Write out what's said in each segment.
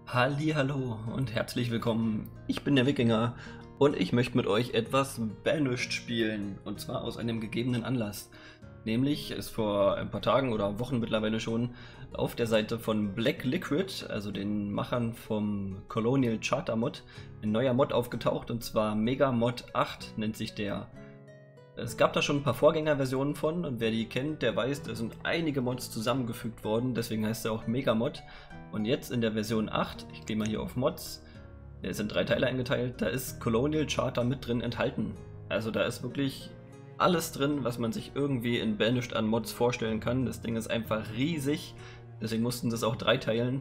Hallihallo und herzlich willkommen. Ich bin der Wikinger und ich möchte mit euch etwas Banished spielen. Und zwar aus einem gegebenen Anlass. Nämlich ist vor ein paar Tagen oder Wochen mittlerweile schon auf der Seite von Black Liquid, also den Machern vom Colonial Charter Mod, ein neuer Mod aufgetaucht, und zwar Mega Mod 8 nennt sich der. Es gab da schon ein paar Vorgängerversionen von, und wer die kennt, der weiß, da sind einige Mods zusammengefügt worden, deswegen heißt er auch Mega Mod. Und jetzt in der Version 8, ich gehe mal hier auf Mods, der ist in 3 Teile eingeteilt, da ist Colonial Charter mit drin enthalten. Also da ist wirklich alles drin, was man sich irgendwie in Banished an Mods vorstellen kann. Das Ding ist einfach riesig, deswegen mussten sie es auch 3 teilen.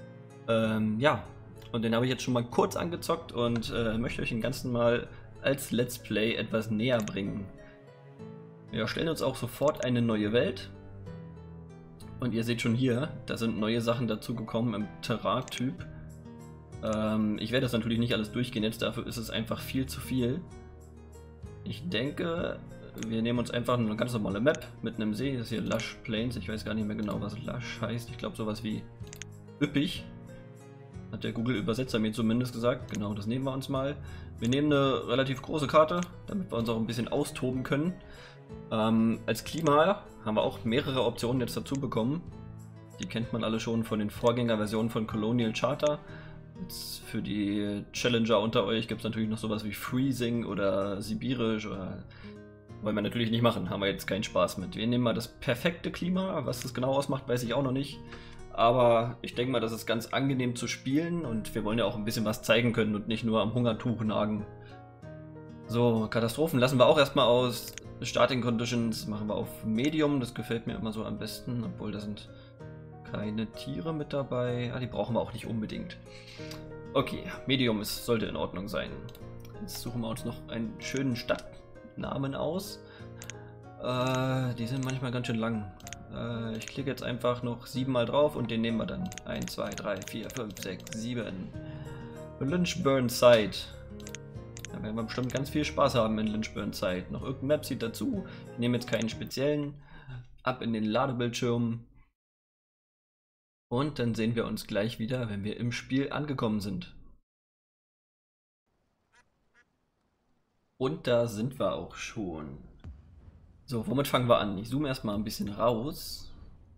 Ja, und den habe ich jetzt schon mal kurz angezockt und möchte euch den ganzen mal als Let's Play etwas näher bringen. Wir erstellen uns auch sofort eine neue Welt. Und ihr seht schon hier, da sind neue Sachen dazugekommen im Terrain-Typ. Ich werde das natürlich nicht alles durchgehen jetzt, dafür ist es einfach viel zu viel. Ich denke, wir nehmen uns einfach eine ganz normale Map mit einem See. Das ist hier Lush Plains, ich weiß gar nicht mehr genau, was Lush heißt. Ich glaube sowas wie üppig. Hat der Google-Übersetzer mir zumindest gesagt. Genau, das nehmen wir uns mal. Wir nehmen eine relativ große Karte, damit wir uns auch ein bisschen austoben können. Als Klima haben wir auch mehrere Optionen jetzt dazu bekommen. Die kennt man alle schon von den Vorgängerversionen von Colonial Charter. Jetzt für die Challenger unter euch gibt es natürlich noch sowas wie Freezing oder Sibirisch. Wollen wir natürlich nicht machen, haben wir jetzt keinen Spaß mit. Wir nehmen mal das perfekte Klima. Was das genau ausmacht, weiß ich auch noch nicht. Aber ich denke mal, das ist ganz angenehm zu spielen und wir wollen ja auch ein bisschen was zeigen können und nicht nur am Hungertuch nagen. So, Katastrophen lassen wir auch erstmal aus. Starting Conditions machen wir auf Medium, das gefällt mir immer so am besten, obwohl da sind keine Tiere mit dabei. Die brauchen wir auch nicht unbedingt. Okay, Medium sollte in Ordnung sein. Jetzt suchen wir uns noch einen schönen Stadtnamen aus. Die sind manchmal ganz schön lang. Ich klicke jetzt einfach noch 7 mal drauf und den nehmen wir dann. 1, 2, 3, 4, 5, 6, 7. Lynchburn Site. Da werden wir bestimmt ganz viel Spaß haben in Lynchburn Site. Noch irgendein Map sieht dazu. Ich nehme jetzt keinen speziellen. Ab in den Ladebildschirm. Und dann sehen wir uns gleich wieder, wenn wir im Spiel angekommen sind. Und da sind wir auch schon. So, womit fangen wir an? Ich zoome erstmal ein bisschen raus.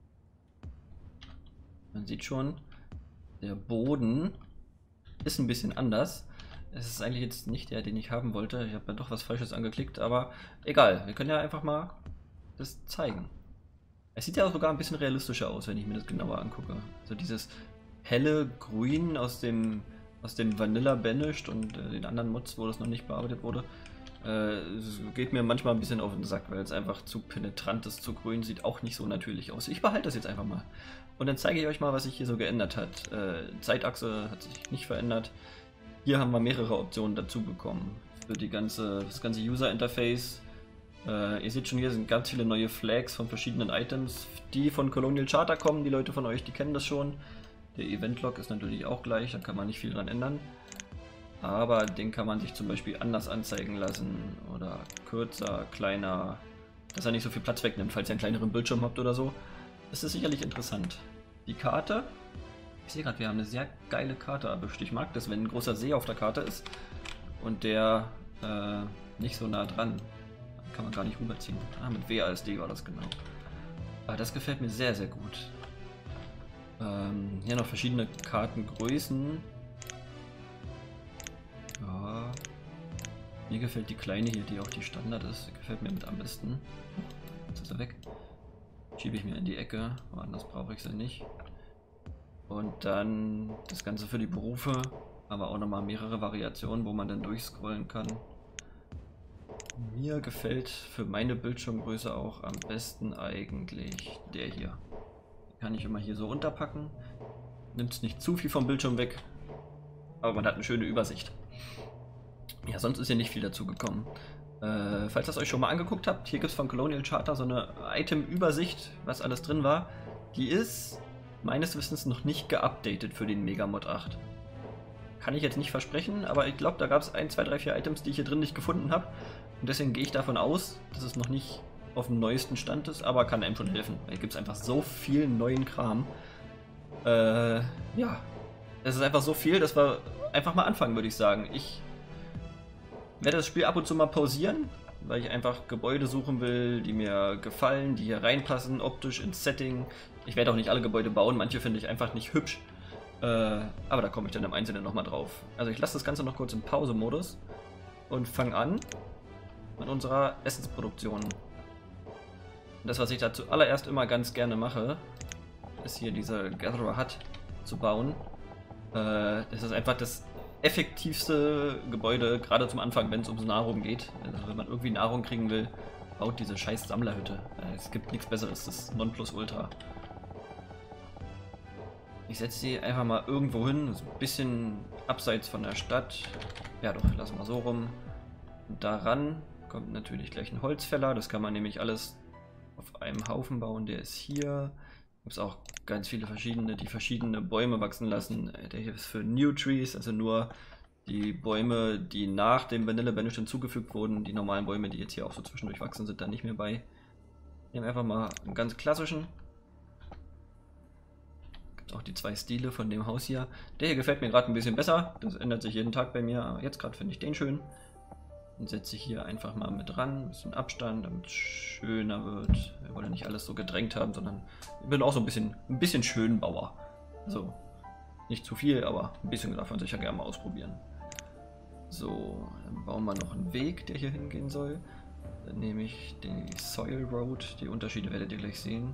Man sieht schon, der Boden ist ein bisschen anders. Es ist eigentlich jetzt nicht der, den ich haben wollte. Ich habe ja doch was Falsches angeklickt, aber egal. Wir können ja einfach mal das zeigen. Es sieht ja auch sogar ein bisschen realistischer aus, wenn ich mir das genauer angucke. So dieses helle Grün aus dem Vanilla Banished und den anderen Mods, wo das noch nicht bearbeitet wurde. Es geht mir manchmal ein bisschen auf den Sack, weil es einfach zu penetrant ist, zu grün, sieht auch nicht so natürlich aus. Ich behalte das jetzt einfach mal. Und dann zeige ich euch mal, was sich hier so geändert hat. Zeitachse hat sich nicht verändert. Hier haben wir mehrere Optionen dazu bekommen. Für das ganze User-Interface. Ihr seht schon, hier sind ganz viele neue Flags von verschiedenen Items, die von Colonial Charter kommen. Die Leute von euch, die kennen das schon. Der Event-Log ist natürlich auch gleich, da kann man nicht viel dran ändern. Aber den kann man sich zum Beispiel anders anzeigen lassen oder kürzer, kleiner, dass er nicht so viel Platz wegnimmt, falls ihr einen kleineren Bildschirm habt oder so. Das ist sicherlich interessant. Die Karte, ich sehe gerade, wir haben eine sehr geile Karte erwischt. Ich mag das, wenn ein großer See auf der Karte ist und der nicht so nah dran. Dann kann man gar nicht rüberziehen. Mit WASD war das genau. Aber das gefällt mir sehr, sehr gut. Hier noch verschiedene Kartengrößen. Ja. Mir gefällt die kleine hier, die auch die Standard ist. Die gefällt mir mit am besten. Jetzt ist er weg. Schiebe ich mir in die Ecke, woanders brauche ich sie nicht. Und dann das Ganze für die Berufe, aber auch nochmal mehrere Variationen, wo man dann durchscrollen kann. Mir gefällt für meine Bildschirmgröße auch am besten eigentlich der hier. Den kann ich immer hier so unterpacken. Nimmt nicht zu viel vom Bildschirm weg, aber man hat eine schöne Übersicht. Ja, sonst ist hier nicht viel dazu gekommen. Falls ihr es euch schon mal angeguckt habt, hier gibt es von Colonial Charter so eine Item-Übersicht, was alles drin war. Die ist meines Wissens noch nicht geupdatet für den Mega Mod 8. Kann ich jetzt nicht versprechen, aber ich glaube, da gab es 1, 2, 3, 4 Items, die ich hier drin nicht gefunden habe. Und deswegen gehe ich davon aus, dass es noch nicht auf dem neuesten Stand ist, aber kann einem schon helfen. Weil hier gibt es einfach so viel neuen Kram. Ja, es ist einfach so viel, dass wir einfach mal anfangen, würde ich sagen. Ich werde das Spiel ab und zu mal pausieren, weil ich einfach Gebäude suchen will, die mir gefallen, die hier reinpassen, optisch ins Setting. Ich werde auch nicht alle Gebäude bauen, manche finde ich einfach nicht hübsch. Aber da komme ich dann im Einzelnen nochmal drauf. Also ich lasse das Ganze noch kurz im Pause-Modus und fange an mit unserer Essensproduktion. Und das, was ich da zuallererst immer ganz gerne mache, ist hier diese Gatherer Hut zu bauen. Das ist einfach das effektivste Gebäude, gerade zum Anfang, wenn es ums Nahrung geht. Also wenn man irgendwie Nahrung kriegen will, baut diese scheiß Sammlerhütte. Es gibt nichts Besseres, das ist Nonplusultra. Ich setze sie einfach mal irgendwo hin, so ein bisschen abseits von der Stadt. Ja doch, lassen wir so rum. Und daran kommt natürlich gleich ein Holzfäller, das kann man nämlich alles auf einem Haufen bauen. Der ist hier. Gibt es auch ganz viele verschiedene, die verschiedene Bäume wachsen lassen. Der hier ist für New Trees, also nur die Bäume, die nach dem Vanilla Banish hinzugefügt wurden. Die normalen Bäume, die jetzt hier auch so zwischendurch wachsen, sind da nicht mehr bei. Nehmen einfach mal einen ganz klassischen. Gibt auch die zwei Stile von dem Haus hier. Der hier gefällt mir gerade ein bisschen besser. Das ändert sich jeden Tag bei mir, aber jetzt gerade finde ich den schön. Den setze ich hier einfach mal mit dran, ein bisschen Abstand, damit es schöner wird. Wir wollen ja nicht alles so gedrängt haben, sondern ich bin auch so ein bisschen Schönbauer. Also nicht zu viel, aber ein bisschen darf man sich ja gerne mal ausprobieren. So, dann bauen wir noch einen Weg, der hier hingehen soll. Dann nehme ich die Soil Road, die Unterschiede werdet ihr gleich sehen.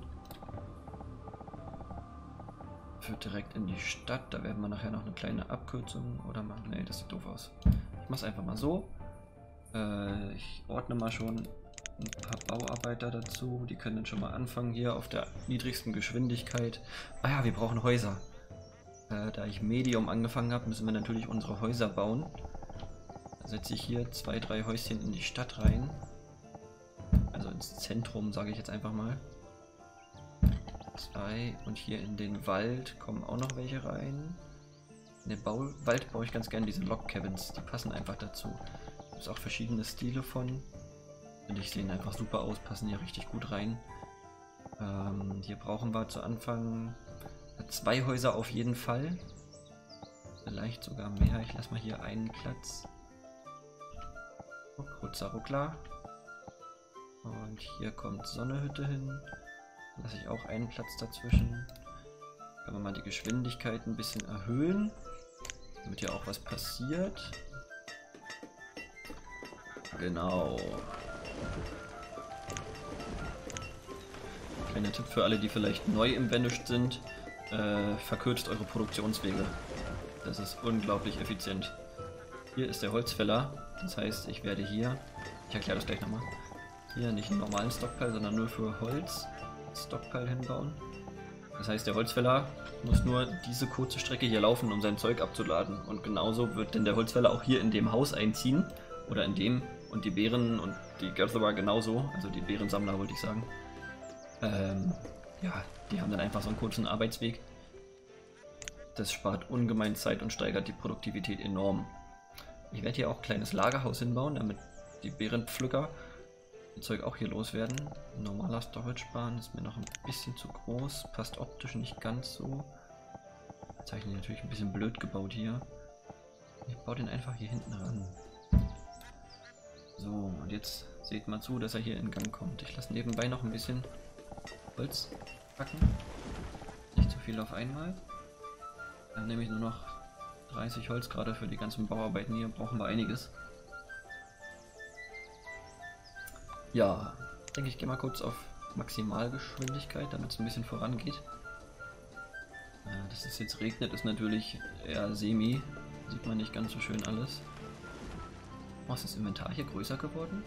Führt direkt in die Stadt, da werden wir nachher noch eine kleine Abkürzung oder machen. Ne, das sieht doof aus. Ich mache es einfach mal so. Ich ordne mal schon ein paar Bauarbeiter dazu, die können dann schon mal anfangen hier auf der niedrigsten Geschwindigkeit. Ah ja, wir brauchen Häuser. Da ich Medium angefangen habe, müssen wir natürlich unsere Häuser bauen. Da setze ich hier 2, 3 Häuschen in die Stadt rein. Also ins Zentrum, sage ich jetzt einfach mal. 2 und hier in den Wald kommen auch noch welche rein. In den Wald baue ich ganz gerne diese Log Cabins, die passen einfach dazu. Da gibt es auch verschiedene Stile von. Finde ich, sehen einfach super aus, passen hier richtig gut rein. Hier brauchen wir zu Anfang 2 Häuser auf jeden Fall. Vielleicht sogar mehr. Ich lasse mal hier einen Platz. Kurzer Ruckler. Und hier kommt Sonnehütte hin. Lasse ich auch einen Platz dazwischen. Können wir mal die Geschwindigkeit ein bisschen erhöhen, damit hier auch was passiert. Genau. Kleiner Tipp für alle, die vielleicht neu im Banished sind. Verkürzt eure Produktionswege. Das ist unglaublich effizient. Hier ist der Holzfäller. Das heißt, ich werde hier, ich erkläre das gleich nochmal, hier nicht einen normalen Stockpile, sondern nur für Holz Stockpile hinbauen. Das heißt, der Holzfäller muss nur diese kurze Strecke hier laufen, um sein Zeug abzuladen. Und genauso wird denn der Holzfäller auch hier in dem Haus einziehen. Oder in dem. Und die Beeren und die Gatherer genauso. Also die Beerensammler wollte ich sagen. Ja, die haben dann einfach so einen kurzen Arbeitsweg. Das spart ungemein Zeit und steigert die Produktivität enorm. Ich werde hier auch ein kleines Lagerhaus hinbauen, damit die Beerenpflücker ihr Zeug auch hier loswerden. Ein normaler Storage-Bahn ist mir noch ein bisschen zu groß, passt optisch nicht ganz so. Jetzt habe ich ihn natürlich ein bisschen blöd gebaut hier. Ich baue den einfach hier hinten ran. So, und jetzt seht mal zu, dass er hier in Gang kommt. Ich lasse nebenbei noch ein bisschen Holz packen. Nicht zu viel auf einmal. Dann nehme ich nur noch 30 Holz, gerade für die ganzen Bauarbeiten hier brauchen wir einiges. Ja, ich denke, ich gehe mal kurz auf Maximalgeschwindigkeit, damit es ein bisschen vorangeht. Dass es jetzt regnet, ist natürlich eher semi. Sieht man nicht ganz so schön alles. Oh, ist das Inventar hier größer geworden?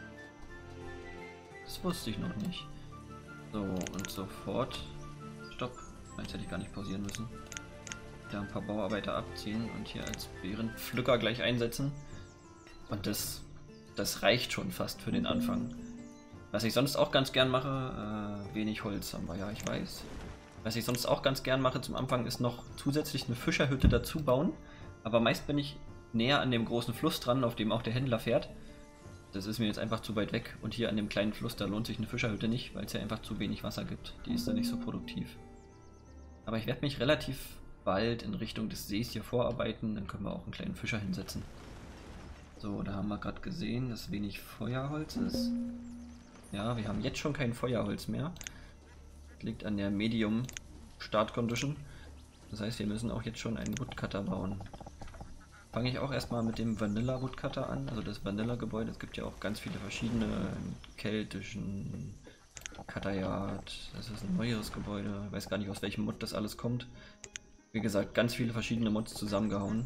Das wusste ich noch nicht. So, und sofort. Stopp. Jetzt hätte ich gar nicht pausieren müssen. Da ein paar Bauarbeiter abziehen und hier als Beerenpflücker gleich einsetzen. Und das reicht schon fast für den Anfang. Was ich sonst auch ganz gern mache, wenig Holz haben wir, ja, ich weiß. Was ich sonst auch ganz gern mache zum Anfang, ist noch zusätzlich eine Fischerhütte dazu bauen. Aber meist bin ich näher an dem großen Fluss dran, auf dem auch der Händler fährt. Das ist mir jetzt einfach zu weit weg. Und hier an dem kleinen Fluss, da lohnt sich eine Fischerhütte nicht, weil es ja einfach zu wenig Wasser gibt. Die ist da nicht so produktiv. Aber ich werde mich relativ bald in Richtung des Sees hier vorarbeiten, dann können wir auch einen kleinen Fischer hinsetzen. So, da haben wir gerade gesehen, dass wenig Feuerholz ist. Ja, wir haben jetzt schon kein Feuerholz mehr. Das liegt an der Medium Start Condition. Das heißt, wir müssen auch jetzt schon einen Woodcutter bauen. Fange ich auch erstmal mit dem Vanilla Woodcutter an, also das Vanilla Gebäude. Es gibt ja auch ganz viele verschiedene, keltischen, Cutteryard, das ist ein neueres Gebäude. Ich weiß gar nicht, aus welchem Mod das alles kommt. Wie gesagt, ganz viele verschiedene Mods zusammengehauen.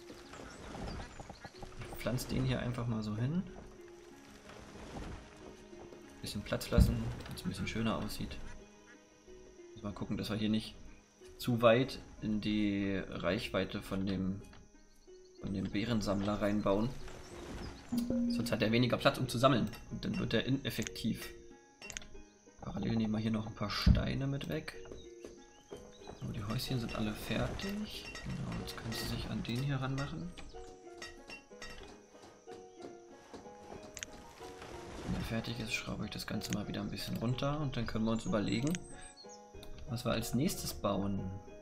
Ich pflanze den hier einfach mal so hin. Bisschen Platz lassen, damit es ein bisschen schöner aussieht. Mal gucken, dass wir hier nicht zu weit in die Reichweite von dem Bärensammler reinbauen. Sonst hat er weniger Platz, um zu sammeln. Und dann wird er ineffektiv. Parallel nehmen wir hier noch ein paar Steine mit weg. So, die Häuschen sind alle fertig. Genau, jetzt kannst du sich an den hier ranmachen. Wenn er fertig ist, schraube ich das Ganze mal wieder ein bisschen runter und dann können wir uns überlegen, was wir als nächstes bauen.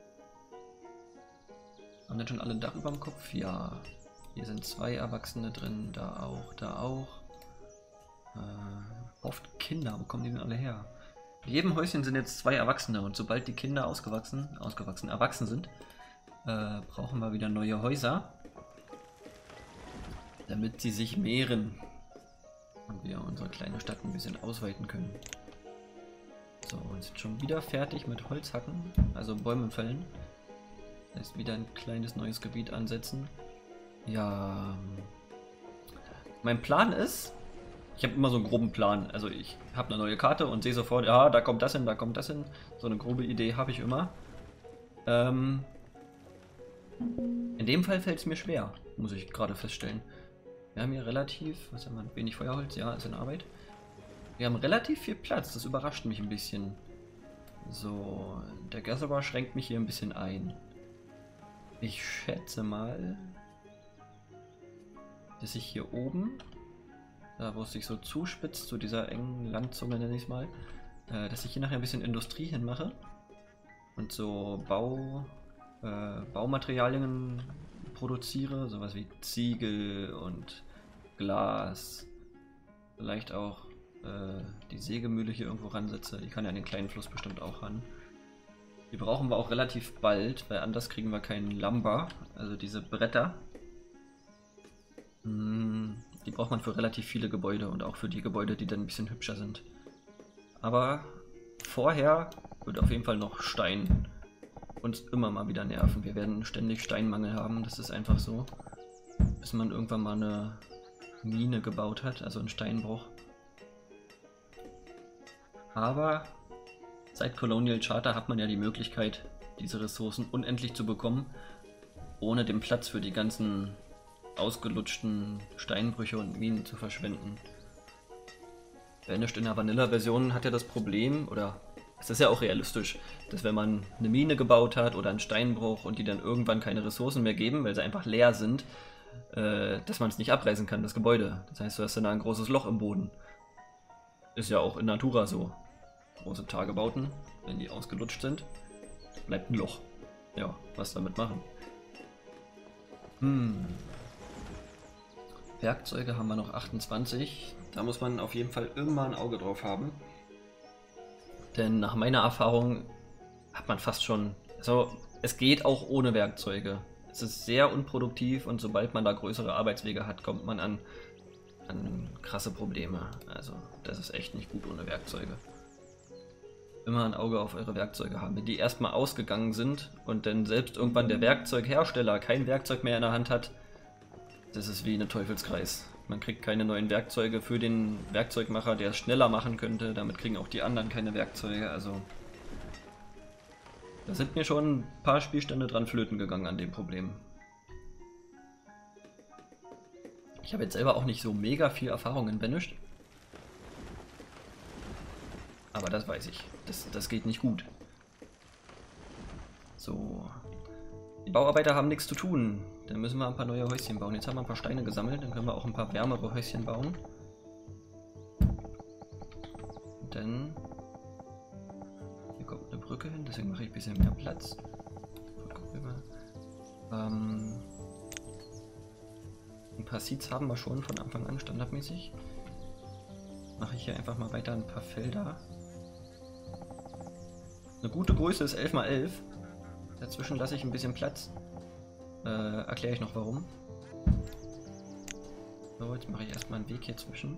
Haben denn schon alle ein Dach über dem Kopf? Ja. Hier sind 2 Erwachsene drin, da auch, da auch. Oft Kinder, wo kommen die denn alle her? In jedem Häuschen sind jetzt 2 Erwachsene und sobald die Kinder erwachsen sind, brauchen wir wieder neue Häuser, damit sie sich mehren und wir unsere kleine Stadt ein bisschen ausweiten können. So, und sind schon wieder fertig mit Holzhacken, also Bäume fällen. Das heißt, wieder ein kleines neues Gebiet ansetzen. Ja, mein Plan ist, ich habe immer so einen groben Plan. Also ich habe eine neue Karte und sehe sofort, ja, da kommt das hin, da kommt das hin. So eine grobe Idee habe ich immer. In dem Fall fällt es mir schwer, muss ich gerade feststellen. Wir haben hier relativ, was haben wir, wenig Feuerholz, ja, ist in Arbeit. Wir haben relativ viel Platz, das überrascht mich ein bisschen. So, der Gatherer schränkt mich hier ein bisschen ein. Ich schätze mal, dass ich hier oben, da wo es sich so zuspitzt, zu dieser engen Landzunge nenne ich es mal, dass ich hier nachher ein bisschen Industrie hinmache und so Baumaterialien produziere, sowas wie Ziegel und Glas, vielleicht auch die Sägemühle hier irgendwo ransetze. Die kann ja an den kleinen Fluss bestimmt auch ran. Die brauchen wir auch relativ bald, weil anders kriegen wir keinen Lumber, also diese Bretter. Die braucht man für relativ viele Gebäude und auch für die Gebäude, die dann ein bisschen hübscher sind. Aber vorher wird auf jeden Fall noch Stein uns immer mal wieder nerven. Wir werden ständig Steinmangel haben, das ist einfach so. Bis man irgendwann mal eine Mine gebaut hat, also einen Steinbruch. Aber seit Colonial Charter hat man ja die Möglichkeit, diese Ressourcen unendlich zu bekommen, ohne den Platz für die ganzen ausgelutschten Steinbrüche und Minen zu verschwenden. Banished in der Vanilla-Version hat ja das Problem, oder es ist ja auch realistisch, dass wenn man eine Mine gebaut hat oder einen Steinbruch und die dann irgendwann keine Ressourcen mehr geben, weil sie einfach leer sind, dass man es nicht abreißen kann, das Gebäude. Das heißt, du hast dann ein großes Loch im Boden. Ist ja auch in Natura so. Große Tagebauten, wenn die ausgelutscht sind, bleibt ein Loch. Ja, was damit machen? Werkzeuge haben wir noch 28. Da muss man auf jeden Fall immer ein Auge drauf haben. Denn nach meiner Erfahrung hat man fast schon... Also, es geht auch ohne Werkzeuge. Es ist sehr unproduktiv und sobald man da größere Arbeitswege hat, kommt man an krasse Probleme. Also, das ist echt nicht gut ohne Werkzeuge. Immer ein Auge auf eure Werkzeuge haben. Wenn die erstmal ausgegangen sind und dann selbst irgendwann der Werkzeughersteller kein Werkzeug mehr in der Hand hat, das ist wie ein Teufelskreis. Man kriegt keine neuen Werkzeuge für den Werkzeugmacher, der es schneller machen könnte. Damit kriegen auch die anderen keine Werkzeuge. Also da sind mir schon ein paar Spielstände dran flöten gegangen an dem Problem. Ich habe jetzt selber auch nicht so mega viel Erfahrung in Banished. Aber das weiß ich. Das geht nicht gut. So. Die Bauarbeiter haben nichts zu tun. Dann müssen wir ein paar neue Häuschen bauen. Jetzt haben wir ein paar Steine gesammelt. Dann können wir auch ein paar wärmere Häuschen bauen. Und dann... Hier kommt eine Brücke hin. Deswegen mache ich ein bisschen mehr Platz. Gucken wir Ein paar Seeds haben wir schon von Anfang an standardmäßig. Mache ich hier einfach mal weiter ein paar Felder. Eine gute Größe ist 11×11. Dazwischen lasse ich ein bisschen Platz. Erkläre ich noch warum. So, jetzt mache ich erstmal einen Weg hier zwischen.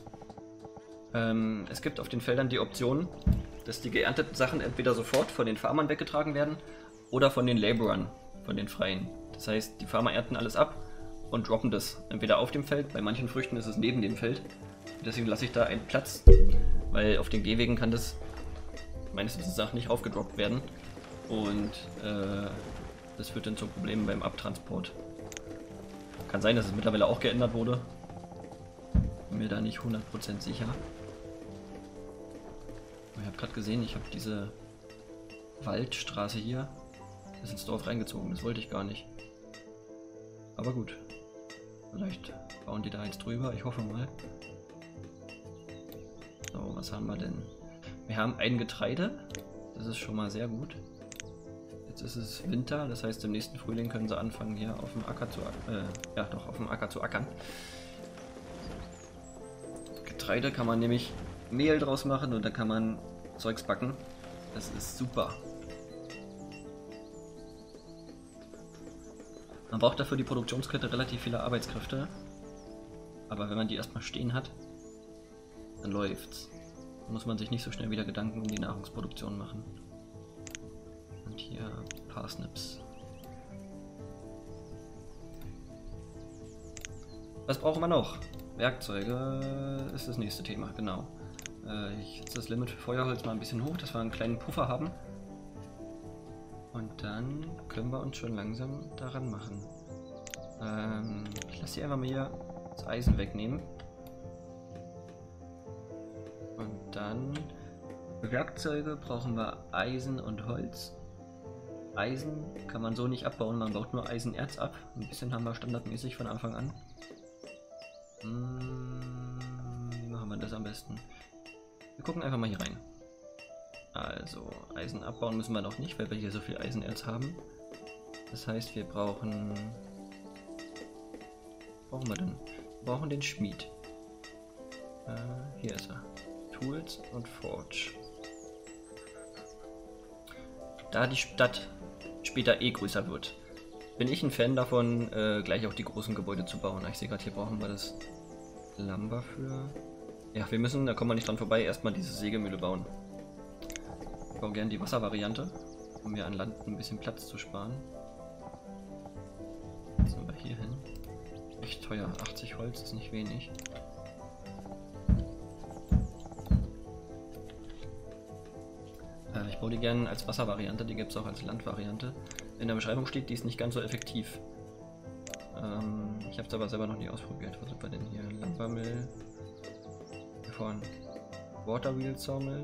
Es gibt auf den Feldern die Option, dass die geernteten Sachen entweder sofort von den Farmern weggetragen werden oder von den Laborern, von den Freien. Das heißt, die Farmer ernten alles ab und droppen das entweder auf dem Feld, bei manchen Früchten ist es neben dem Feld. Deswegen lasse ich da einen Platz, weil auf den Gehwegen kann das meines Wissens nach nicht aufgedroppt werden und das führt dann zu Problemen beim Abtransport. Kann sein, dass es mittlerweile auch geändert wurde. Bin mir da nicht 100% sicher. Ich habe gerade gesehen, ich habe diese Waldstraße hier bis ins Dorf reingezogen. Das wollte ich gar nicht. Aber gut. Vielleicht bauen die da jetzt drüber. Ich hoffe mal. So, was haben wir denn? Wir haben ein Getreide. Das ist schon mal sehr gut. Jetzt ist es Winter. Das heißt, im nächsten Frühling können sie anfangen, hier auf dem Acker zu, auf dem Acker zu ackern. Getreide kann man nämlich Mehl draus machen und dann kann man Zeugs backen. Das ist super. Man braucht dafür die Produktionskette relativ viele Arbeitskräfte. Aber wenn man die erstmal stehen hat, dann läuft's. Dann muss man sich nicht so schnell wieder Gedanken um die Nahrungsproduktion machen. Und hier Parsnips. Was brauchen wir noch? Werkzeuge ist das nächste Thema, genau. Ich setze das Limit für Feuerholz mal ein bisschen hoch, dass wir einen kleinen Puffer haben. Und dann können wir uns schon langsam daran machen. Ich lasse hier einfach mal hier das Eisen wegnehmen. Und dann für Werkzeuge brauchen wir Eisen und Holz. Eisen kann man so nicht abbauen, man baut nur Eisenerz ab. Ein bisschen haben wir standardmäßig von Anfang an. Wie machen wir das am besten? Wir gucken einfach mal hier rein. Also, Eisen abbauen müssen wir noch nicht, weil wir hier so viel Eisenerz haben. Das heißt, wir brauchen... Was brauchen wir denn? Wir brauchen den Schmied. Hier ist er. Tools und Forge. Da die Stadt später eh größer wird, bin ich ein Fan davon, gleich auch die großen Gebäude zu bauen. Ich sehe gerade, hier brauchen wir das Lumber für... Ja, wir müssen, da kommen wir nicht dran vorbei, erstmal diese Sägemühle bauen. Ich baue gerne die Wasservariante, um mir an Land ein bisschen Platz zu sparen. Jetzt sind wir hier hin. Echt teuer, 80 Holz ist nicht wenig. Ich baue die gerne als Wasservariante, die gibt es auch als Landvariante. In der Beschreibung steht, die ist nicht ganz so effektiv. Ich habe es aber selber noch nie ausprobiert. Was sind wir denn hier? Lumbermill. Hier vorne. Waterwheel Sawmill.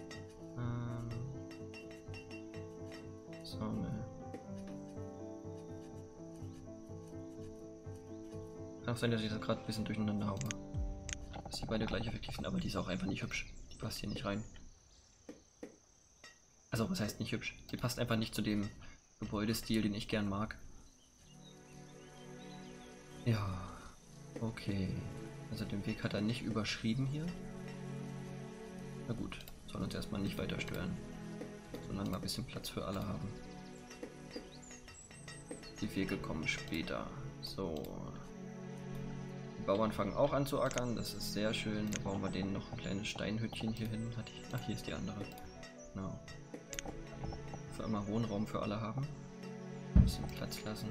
Sawmill. Kann auch sein, dass ich das gerade ein bisschen durcheinander haue. Dass die beide gleich effektiv sind, aber die ist auch einfach nicht hübsch. Die passt hier nicht rein. Also, was heißt nicht hübsch? Die passt einfach nicht zu dem Gebäudestil, den ich gern mag. Ja, okay. Also den Weg hat er nicht überschrieben hier. Na gut, soll uns erstmal nicht weiter stören. Solange wir ein bisschen Platz für alle haben. Die Wege kommen später. So. Die Bauern fangen auch an zu ackern, das ist sehr schön. Da bauen wir denen noch ein kleines Steinhüttchen hier hin. Ach, hier ist die andere. Genau. Für immer Wohnraum für alle haben. Ein bisschen Platz lassen.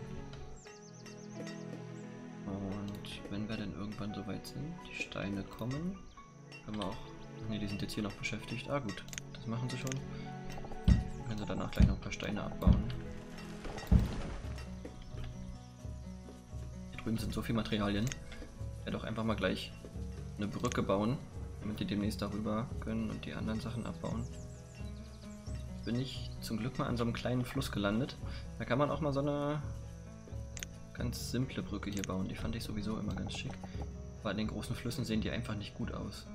Und wenn wir dann irgendwann soweit sind, die Steine kommen, können wir auch... Ne, die sind jetzt hier noch beschäftigt. Ah gut, das machen sie schon. Dann können sie danach gleich noch ein paar Steine abbauen. Hier drüben sind so viele Materialien. Ich werde auch einfach mal gleich eine Brücke bauen, damit die demnächst darüber können und die anderen Sachen abbauen. Bin ich zum Glück mal an so einem kleinen Fluss gelandet. Da kann man auch mal so eine ganz simple Brücke hier bauen. Die fand ich sowieso immer ganz schick. Aber an den großen Flüssen sehen die einfach nicht gut aus.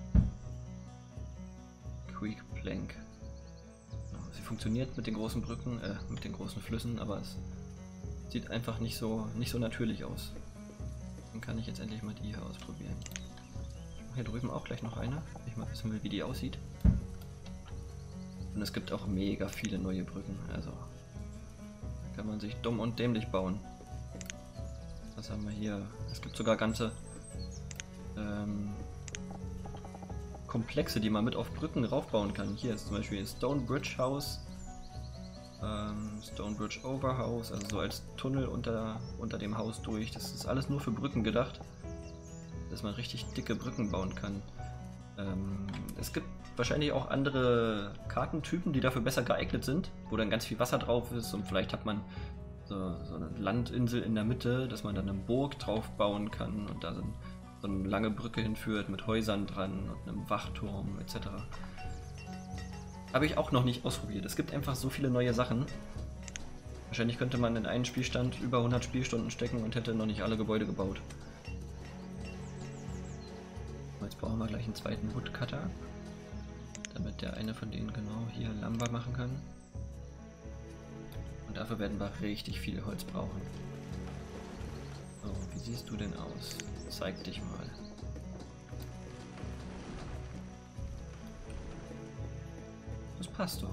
Creek Plank. Sie funktioniert mit den großen Brücken, mit den großen Flüssen, aber es Sieht einfach nicht so natürlich aus. Dann kann ich jetzt endlich mal die hier ausprobieren. Ich mache hier drüben auch gleich noch eine, wenn ich mal wissen will, wie die aussieht. Und es gibt auch mega viele neue Brücken, also da kann man sich dumm und dämlich bauen. Was haben wir hier? Es gibt sogar ganze Komplexe, die man mit auf Brücken raufbauen kann. Hier ist zum Beispiel Stonebridge House, Stonebridge Overhouse, also so als Tunnel unter dem Haus durch. Das ist alles nur für Brücken gedacht, dass man richtig dicke Brücken bauen kann. Es gibt wahrscheinlich auch andere Kartentypen, die dafür besser geeignet sind, wo dann ganz viel Wasser drauf ist und vielleicht hat man so eine Landinsel in der Mitte, dass man dann eine Burg drauf bauen kann und da so eine lange Brücke hinführt mit Häusern dran und einem Wachturm etc. Habe ich auch noch nicht ausprobiert. Es gibt einfach so viele neue Sachen. Wahrscheinlich könnte man in einen Spielstand über 100 Spielstunden stecken und hätte noch nicht alle Gebäude gebaut. Jetzt brauchen wir gleich einen zweiten Woodcutter, damit der eine von denen genau hier Lumber machen kann. Und dafür werden wir richtig viel Holz brauchen. So, wie siehst du denn aus? Zeig dich mal. Das passt doch.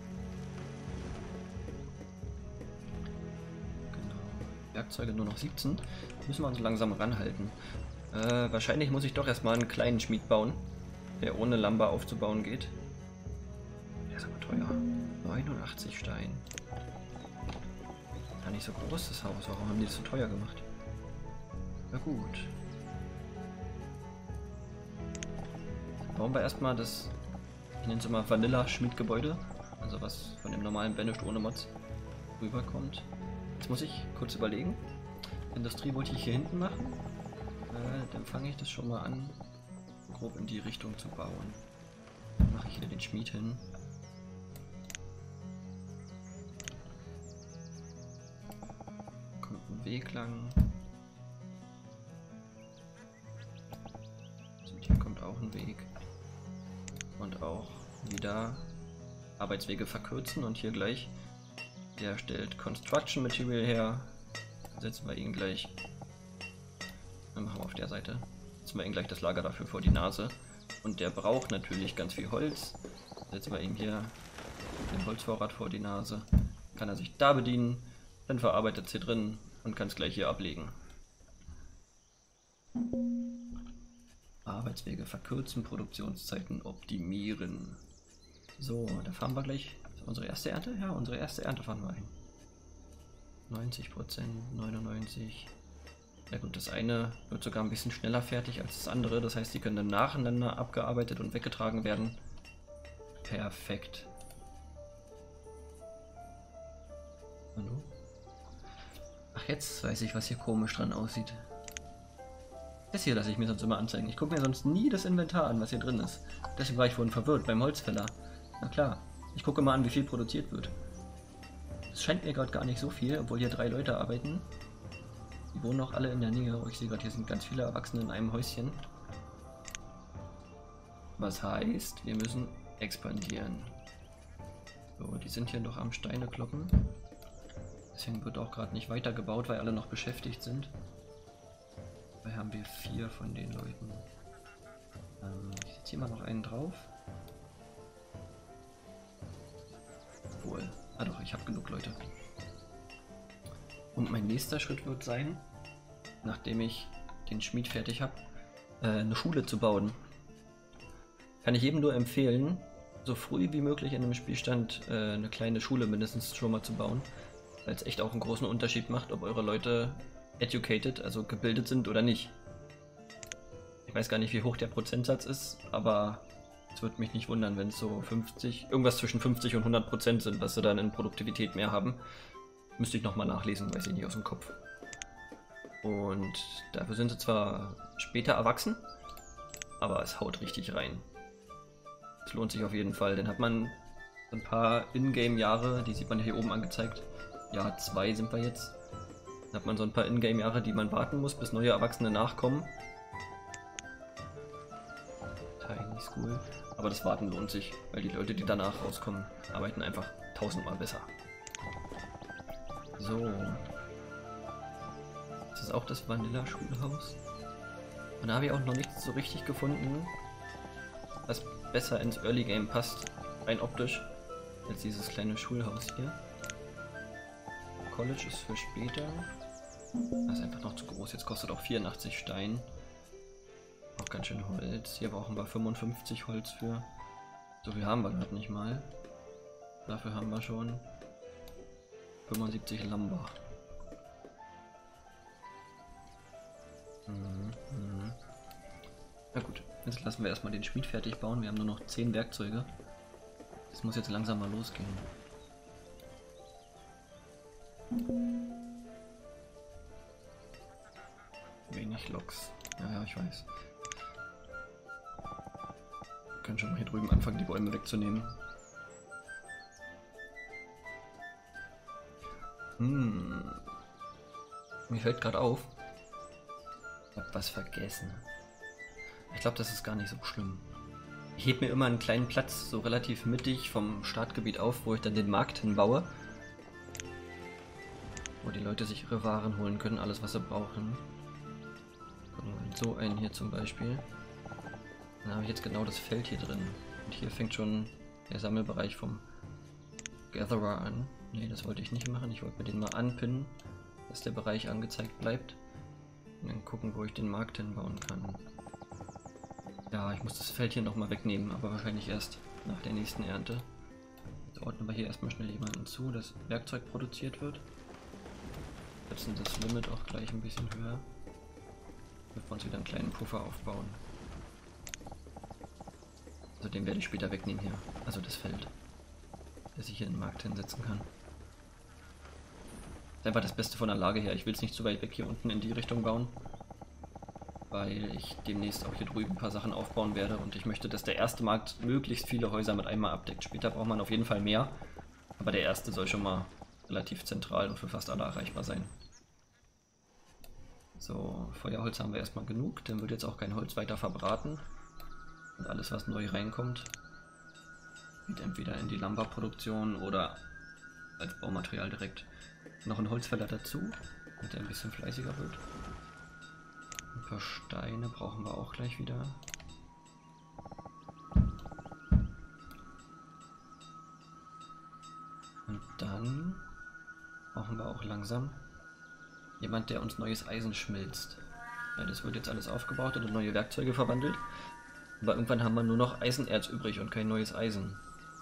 Genau. Werkzeuge nur noch 17. Müssen wir uns langsam ranhalten. Wahrscheinlich muss ich doch erstmal einen kleinen Schmied bauen, der ohne Lumber aufzubauen geht. Der ist aber teuer. 89 Stein. Gar nicht so groß das Haus. Warum haben die das so teuer gemacht? Na gut. Bauen wir erstmal das, ich nenne es immer Vanilla-Schmiedgebäude. Also was von dem normalen Banished ohne Mods rüberkommt. Jetzt muss ich kurz überlegen. Industrie wollte ich hier hinten machen. Dann fange ich das schon mal an, grob in die Richtung zu bauen. Dann mache ich hier den Schmied hin. Kommt ein Weg lang. Und hier kommt auch ein Weg. Und auch wieder Arbeitswege verkürzen und hier gleich, der stellt Construction Material her. Dann setzen wir ihn gleich. Dann machen wir auf der Seite. Setzen wir ihm gleich das Lager dafür vor die Nase. Und der braucht natürlich ganz viel Holz. Setzen wir ihm hier den Holzvorrat vor die Nase. Kann er sich da bedienen. Dann verarbeitet es hier drin und kann es gleich hier ablegen. Arbeitswege verkürzen, Produktionszeiten optimieren. So, da fahren wir gleich. Unsere erste Ernte? Ja, unsere erste Ernte fahren wir ein. 90%, 99%. Ja gut, das eine wird sogar ein bisschen schneller fertig als das andere. Das heißt, die können dann nacheinander abgearbeitet und weggetragen werden. Perfekt. Hallo? Ach, jetzt weiß ich, was hier komisch dran aussieht. Das hier lasse ich mir sonst immer anzeigen. Ich gucke mir sonst nie das Inventar an, was hier drin ist. Deswegen war ich vorhin verwirrt beim Holzfäller. Na klar, ich gucke mal an, wie viel produziert wird. Es scheint mir gerade gar nicht so viel, obwohl hier 3 Leute arbeiten. Die wohnen auch alle in der Nähe. Oh, ich sehe gerade, hier sind ganz viele Erwachsene in einem Häuschen. Was heißt, wir müssen expandieren. So, die sind hier noch am Steine kloppen. Deswegen wird auch gerade nicht weitergebaut, weil alle noch beschäftigt sind. Dabei haben wir 4 von den Leuten. Ich setze hier mal noch einen drauf. Obwohl. Ah doch, ich habe genug Leute. Und mein nächster Schritt wird sein, nachdem ich den Schmied fertig habe, eine Schule zu bauen. Kann ich jedem nur empfehlen, so früh wie möglich in einem Spielstand eine kleine Schule mindestens schon mal zu bauen, weil es echt auch einen großen Unterschied macht, ob eure Leute educated, also gebildet sind oder nicht. Ich weiß gar nicht, wie hoch der Prozentsatz ist, aber es würde mich nicht wundern, wenn es so 50, irgendwas zwischen 50 und 100% sind, was sie dann in Produktivität mehr haben. Müsste ich nochmal nachlesen, weiß ich nicht aus dem Kopf. Und dafür sind sie zwar später erwachsen, aber es haut richtig rein. Es lohnt sich auf jeden Fall, dann hat man ein paar Ingame-Jahre, die sieht man hier oben angezeigt. Jahr 2 sind wir jetzt. Dann hat man so ein paar Ingame-Jahre, die man warten muss, bis neue Erwachsene nachkommen. Tiny School. Aber das Warten lohnt sich, weil die Leute, die danach rauskommen, arbeiten einfach 1000-mal besser. So. Das ist auch das Vanilla-Schulhaus. Und da habe ich auch noch nichts so richtig gefunden, was besser ins Early Game passt, rein optisch, als dieses kleine Schulhaus hier. College ist für später. Das ist einfach noch zu groß. Jetzt kostet auch 84 Stein. Auch ganz schön Holz. Hier brauchen wir 55 Holz für. So viel haben wir gerade nicht mal. Dafür haben wir schon 75 Lumber. Na gut, jetzt lassen wir erstmal den Schmied fertig bauen. Wir haben nur noch 10 Werkzeuge. Das muss jetzt langsam mal losgehen. Wenig Loks. Ja, ich weiß. Wir können schon mal hier drüben anfangen, die Bäume wegzunehmen. Mir fällt gerade auf, ich habe was vergessen. Ich glaube, das ist gar nicht so schlimm. Ich hebe mir immer einen kleinen Platz, so relativ mittig vom Startgebiet auf, wo ich dann den Markt hinbaue. Wo die Leute sich ihre Waren holen können, alles was sie brauchen. Gucken wir mal, so einen hier zum Beispiel. Dann habe ich jetzt genau das Feld hier drin. Und hier fängt schon der Sammelbereich vom Gatherer an. Ne, das wollte ich nicht machen. Ich wollte mir den mal anpinnen, dass der Bereich angezeigt bleibt. Und dann gucken, wo ich den Markt hinbauen kann. Ja, ich muss das Feld hier nochmal wegnehmen, aber wahrscheinlich erst nach der nächsten Ernte. Jetzt ordnen wir hier erstmal schnell jemanden zu, dass Werkzeug produziert wird. Setzen das Limit auch gleich ein bisschen höher. Damit wir uns wieder einen kleinen Puffer aufbauen. Also den werde ich später wegnehmen hier. Also das Feld. Dass ich hier den Markt hinsetzen kann. Das ist einfach das Beste von der Lage her. Ich will es nicht zu weit weg hier unten in die Richtung bauen. Weil ich demnächst auch hier drüben ein paar Sachen aufbauen werde. Und ich möchte, dass der erste Markt möglichst viele Häuser mit einmal abdeckt. Später braucht man auf jeden Fall mehr. Aber der erste soll schon mal relativ zentral und für fast alle erreichbar sein. So, Feuerholz haben wir erstmal genug. Dann wird jetzt auch kein Holz weiter verbraten. Und alles, was neu reinkommt, geht entweder in die Lumberproduktion oder als Baumaterial direkt. Noch ein Holzfäller dazu, damit er ein bisschen fleißiger wird. Ein paar Steine brauchen wir auch gleich wieder. Und dann brauchen wir auch langsam jemand, der uns neues Eisen schmilzt. Ja, das wird jetzt alles aufgebaut und in neue Werkzeuge verwandelt. Aber irgendwann haben wir nur noch Eisenerz übrig und kein neues Eisen.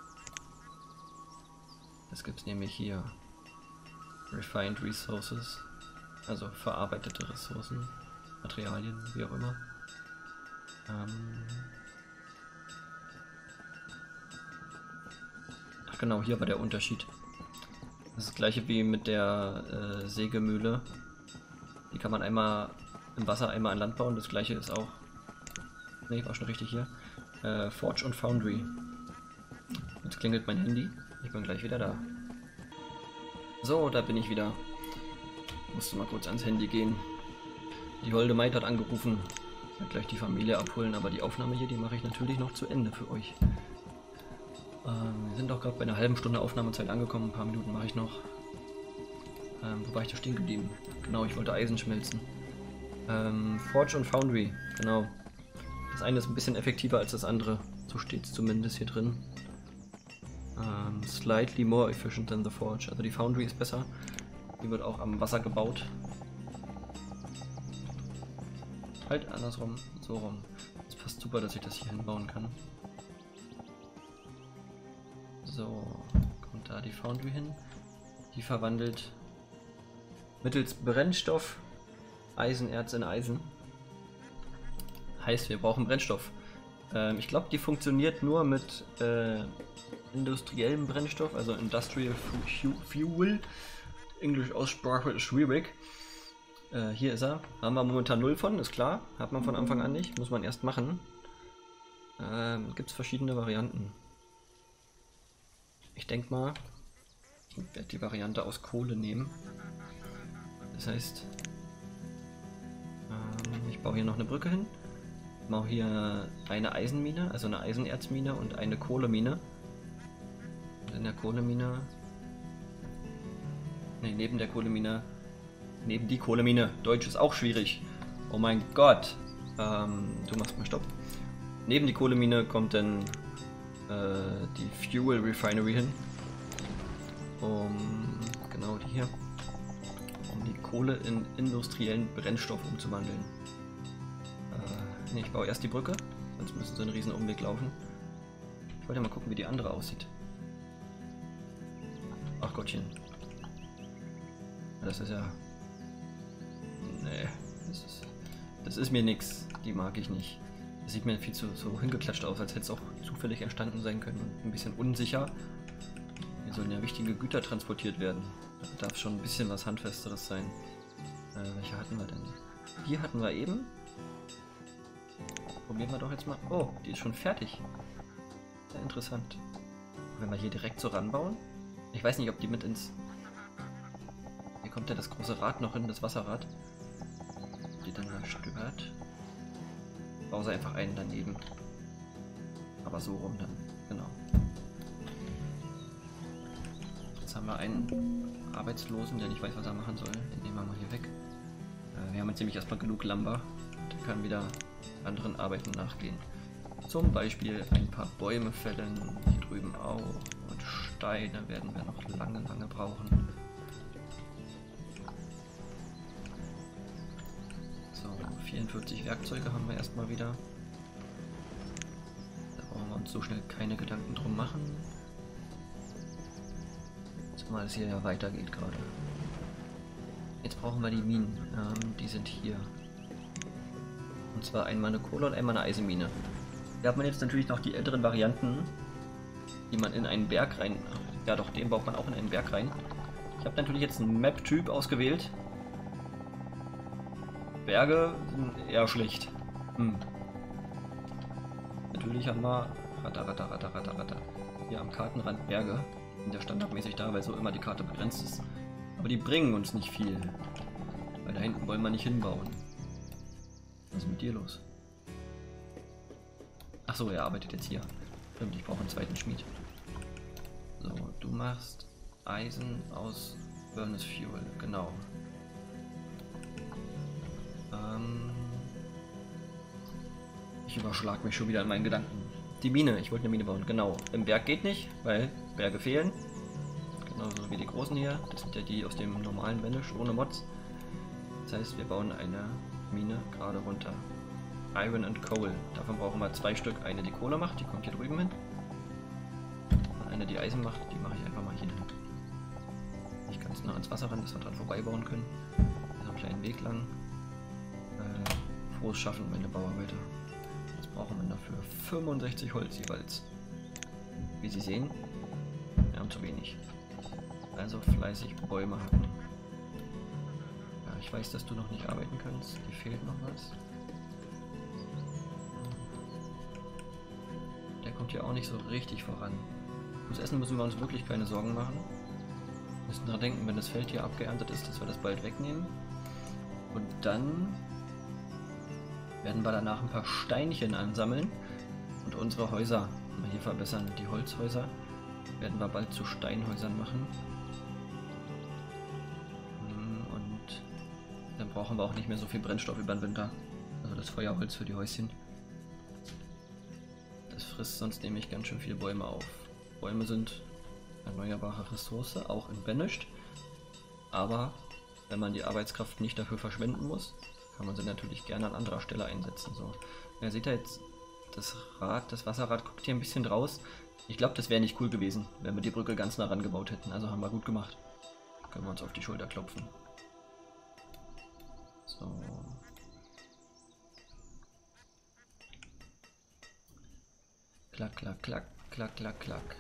Das gibt es nämlich hier. Refined Resources. Also verarbeitete Ressourcen. Materialien, wie auch immer. Ach genau, hier war der Unterschied. Das ist das gleiche wie mit der Sägemühle. Die kann man einmal im Wasser, einmal an Land bauen. Das gleiche ist auch... Ne, war schon richtig hier. Forge und Foundry. Jetzt klingelt mein Handy. Ich bin gleich wieder da. So, da bin ich wieder. Musste mal kurz ans Handy gehen. Die holde Maid hat angerufen. Ich werde gleich die Familie abholen, aber die Aufnahme hier, die mache ich natürlich noch zu Ende für euch. Wir sind auch gerade bei einer halben Stunde Aufnahmezeit angekommen. Ein paar Minuten mache ich noch. Wo war ich da stehen geblieben? Genau, ich wollte Eisen schmelzen. Forge und Foundry, genau. Das eine ist ein bisschen effektiver als das andere. So steht es zumindest hier drin. Slightly more efficient than the Forge. Also die Foundry ist besser. Die wird auch am Wasser gebaut. Halt andersrum, so rum. Das passt super, dass ich das hier hinbauen kann. So, kommt da die Foundry hin. Die verwandelt mittels Brennstoff Eisenerz in Eisen. Heißt, wir brauchen Brennstoff. Ich glaube, die funktioniert nur mit industriellem Brennstoff, also Industrial Fuel. Englische Aussprache ist schwierig. Hier ist er. Haben wir momentan 0 von, ist klar. Hat man von Anfang an nicht. Muss man erst machen. Gibt es verschiedene Varianten. Ich denke mal, ich werde die Variante aus Kohle nehmen. Das heißt, ich baue hier noch eine Brücke hin. Ich mache hier eine Eisenmine, also eine Eisenerzmine und eine Kohlemine. Und in der Kohlemine, neben der Kohlemine Neben die Kohlemine. Deutsch ist auch schwierig. Oh mein Gott. Du machst mal Stopp. Neben die Kohlemine kommt dann die Fuel Refinery hin. Genau die hier. Um die Kohle in industriellen Brennstoff umzuwandeln. Ne, ich baue erst die Brücke, sonst müssen sie einen riesen Umweg laufen. Ich wollte mal gucken, wie die andere aussieht. Ach Gottchen. Das ist ja... Nee, das ist mir nix. Die mag ich nicht. Das sieht mir viel zu so hingeklatscht aus, als hätte es auch zufällig entstanden sein können. Ein bisschen unsicher. Hier sollen ja wichtige Güter transportiert werden. Da darf schon ein bisschen was Handfesteres sein. Welche hatten wir denn? Die hatten wir eben. Probieren wir doch jetzt mal. Oh, die ist schon fertig. Sehr interessant. Wenn wir hier direkt so ranbauen. Ich weiß nicht, ob die mit ins... Hier kommt ja das große Rad noch hin, das Wasserrad. Die dann da stört. Baue sie einfach einen daneben. Aber so rum dann. Genau. Jetzt haben wir einen Arbeitslosen, der nicht weiß, was er machen soll. Den nehmen wir mal hier weg. Wir haben jetzt nämlich erstmal genug Lumber. Der kann wieder anderen Arbeiten nachgehen. Zum Beispiel ein paar Bäume fällen. Hier drüben auch. Und Steine werden wir noch lange, lange brauchen. So, 44 Werkzeuge haben wir erstmal wieder. Da brauchen wir uns so schnell keine Gedanken drum machen. Zumal es hier ja weitergeht gerade. Jetzt brauchen wir die Minen. Die sind hier. Und zwar einmal eine Kohle und einmal eine Eisenmine. Hier hat man jetzt natürlich noch die älteren Varianten, die man in einen Berg rein... Ja doch, den baut man auch in einen Berg rein. Ich habe natürlich jetzt einen Map-Typ ausgewählt. Berge sind eher schlecht. Natürlich haben wir hier am Kartenrand Berge. Sind ja standardmäßig da, weil so immer die Karte begrenzt ist. Aber die bringen uns nicht viel. Weil da hinten wollen wir nicht hinbauen. Was ist mit dir los? Achso, er arbeitet jetzt hier. Stimmt, ich brauche einen zweiten Schmied. So, du machst Eisen aus Furnace Fuel, genau. Ich überschlag mich schon wieder in meinen Gedanken. Die Mine, ich wollte eine Mine bauen, genau. Im Berg geht nicht, weil Berge fehlen. Genauso wie die großen hier. Das sind ja die aus dem normalen Banish ohne Mods. Das heißt, wir bauen eine Mine gerade runter. Iron and Coal. Davon brauchen wir 2 Stück. Eine die Kohle macht, die kommt hier drüben hin. Und eine die Eisen macht, die mache ich einfach mal hier hin. Ich kann es nah ans Wasser ran, dass wir dran vorbei bauen können. So einen kleinen Weg lang. Frohes Schaffen, meine Bauarbeiter. Jetzt brauchen wir dafür 65 Holz jeweils. Wie Sie sehen, wir haben zu wenig. Also fleißig Bäume hacken. Ja, ich weiß, dass du noch nicht arbeiten kannst. Dir fehlt noch was. Der kommt hier auch nicht so richtig voran. Fürs Essen müssen wir uns wirklich keine Sorgen machen. Wir müssen daran denken, wenn das Feld hier abgeerntet ist, dass wir das bald wegnehmen. Und dann werden wir danach ein paar Steinchen ansammeln und unsere Häuser mal hier verbessern. Die Holzhäuser werden wir bald zu Steinhäusern machen. Und dann brauchen wir auch nicht mehr so viel Brennstoff über den Winter. Also das Feuerholz für die Häuschen. Das frisst sonst nämlich ganz schön viele Bäume auf. Bäume sind erneuerbare Ressource, auch in Banished. Aber wenn man die Arbeitskraft nicht dafür verschwenden muss, kann man sie natürlich gerne an anderer Stelle einsetzen. So. Ja, seht ihr jetzt, das Wasserrad guckt hier ein bisschen raus. Ich glaube, das wäre nicht cool gewesen, wenn wir die Brücke ganz nah rangebaut hätten. Also haben wir gut gemacht. Können wir uns auf die Schulter klopfen. So. Klack, klack, klack, klack, klack, klack.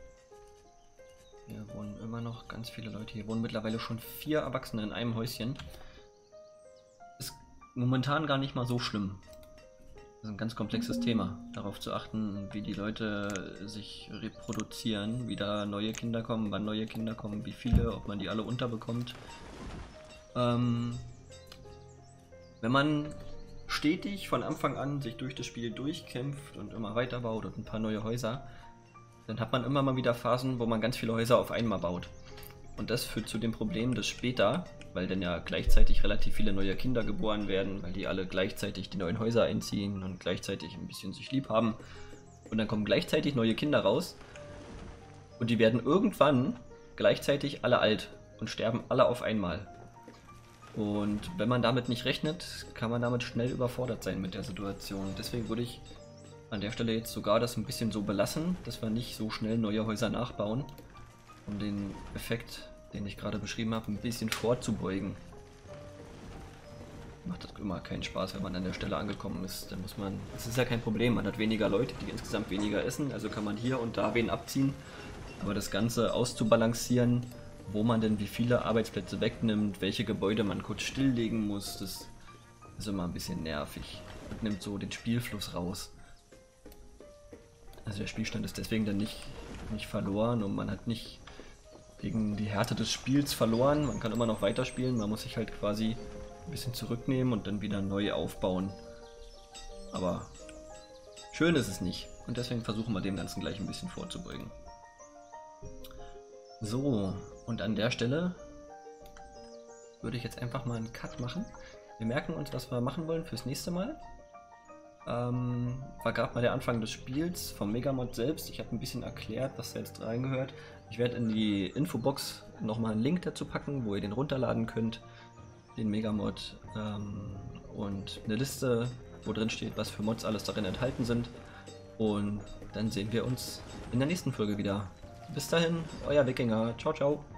Hier wohnen immer noch ganz viele Leute. Hier wohnen mittlerweile schon 4 Erwachsene in einem Häuschen. Ist momentan gar nicht mal so schlimm. Das ist ein ganz komplexes Thema, darauf zu achten, wie die Leute sich reproduzieren, wie da neue Kinder kommen, wann neue Kinder kommen, wie viele, ob man die alle unterbekommt. Wenn man stetig von Anfang an sich durch das Spiel durchkämpft und immer weiterbaut und ein paar neue Häuser, dann hat man immer mal wieder Phasen, wo man ganz viele Häuser auf einmal baut. Und das führt zu dem Problem, dass später, weil dann ja gleichzeitig relativ viele neue Kinder geboren werden, weil die alle gleichzeitig die neuen Häuser einziehen und gleichzeitig ein bisschen sich lieb haben. Und dann kommen gleichzeitig neue Kinder raus und die werden irgendwann gleichzeitig alle alt und sterben alle auf einmal. Und wenn man damit nicht rechnet, kann man damit schnell überfordert sein mit der Situation. Deswegen würde ich an der Stelle jetzt sogar das ein bisschen so belassen, dass wir nicht so schnell neue Häuser nachbauen, um den Effekt, den ich gerade beschrieben habe, ein bisschen vorzubeugen. Macht das immer keinen Spaß, wenn man an der Stelle angekommen ist. Dann muss man, das ist ja kein Problem, man hat weniger Leute, die insgesamt weniger essen, also kann man hier und da wen abziehen. Aber das Ganze auszubalancieren, wo man denn wie viele Arbeitsplätze wegnimmt, welche Gebäude man kurz stilllegen muss, das ist immer ein bisschen nervig und nimmt so den Spielfluss raus. Also der Spielstand ist deswegen dann nicht verloren und man hat nicht gegen die Härte des Spiels verloren. Man kann immer noch weiterspielen, man muss sich halt quasi ein bisschen zurücknehmen und dann wieder neu aufbauen. Aber schön ist es nicht und deswegen versuchen wir dem Ganzen gleich ein bisschen vorzubeugen. So, und an der Stelle würde ich jetzt einfach mal einen Cut machen. Wir merken uns, was wir machen wollen fürs nächste Mal. War gerade mal der Anfang des Spiels vom Megamod selbst. Ich habe ein bisschen erklärt, was da jetzt reingehört. Ich werde in die Infobox nochmal einen Link dazu packen, wo ihr den runterladen könnt, den Megamod, und eine Liste, wo drin steht, was für Mods alles darin enthalten sind. Und dann sehen wir uns in der nächsten Folge wieder. Bis dahin, euer Wikinger. Ciao, ciao.